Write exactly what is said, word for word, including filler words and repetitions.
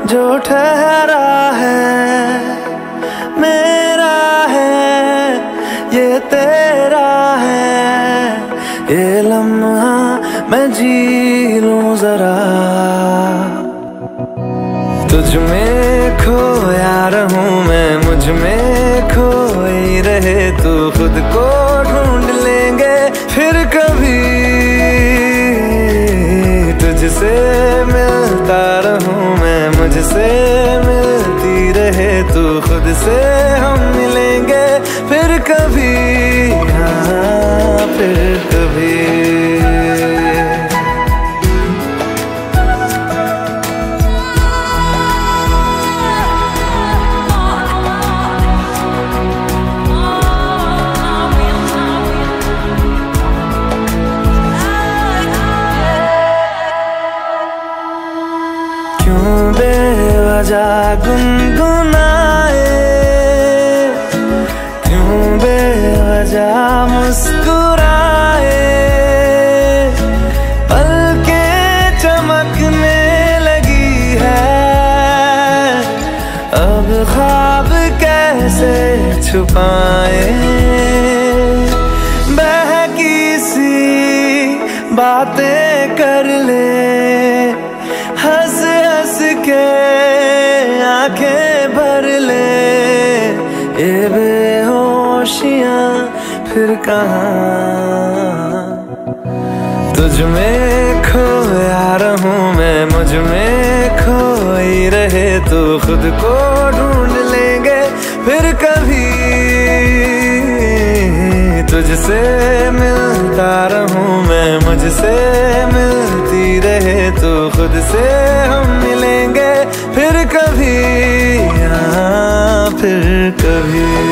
जो ठहरा है मेरा है, ये तेरा है, ये लम्हा मैं जी लूं जरा। तुझ में खोया रहूं मैं, मुझ में खोई रहे तू, खुद को ढूंढ लेंगे फिर कभी। तुझसे मिलता रहूं मैं, मुझसे मिलती रहे तू, खुद से हम मिलेंगे फिर कभी, हाँ फिर कभी। क्यों बेवजह गुनगुनाए, क्यों बेवजह मुस्कुराए, पलकें चमकने लगी है, अब ख्वाब कैसे छुपाए। बहकी सी बातें कर ले, हंस हंस के आंखें भर ले, ये बेहोशियां फिर कहाँ। तुझ में खोया रहूं मैं, मुझ में खोई रहे तू, खुद को ढूंढ लेंगे फिर कभी। तुझसे मिलता रहूं मैं, मुझसे मिलती रहे तू, खुद से हम मिलेंगे फिर कभी, हाँ फिर कभी।